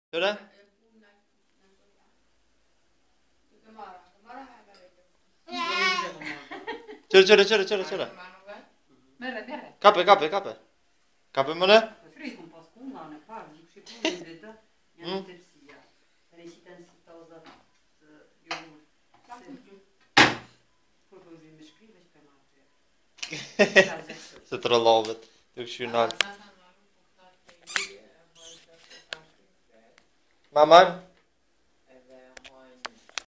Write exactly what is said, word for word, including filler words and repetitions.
Qëra? Qërë, qërë, qërë, qërë, qërë. Merre, merre. Kape, kape, kape. Kape më në? Frikun pas kuna në parë, nuk shikoj në vetë, një në tepsia. Dhe në qitën si ta ozat të jogurt. Kur po vim me shkri, veç për marrë. Se të rëllovet, të këshu nalë. Maman?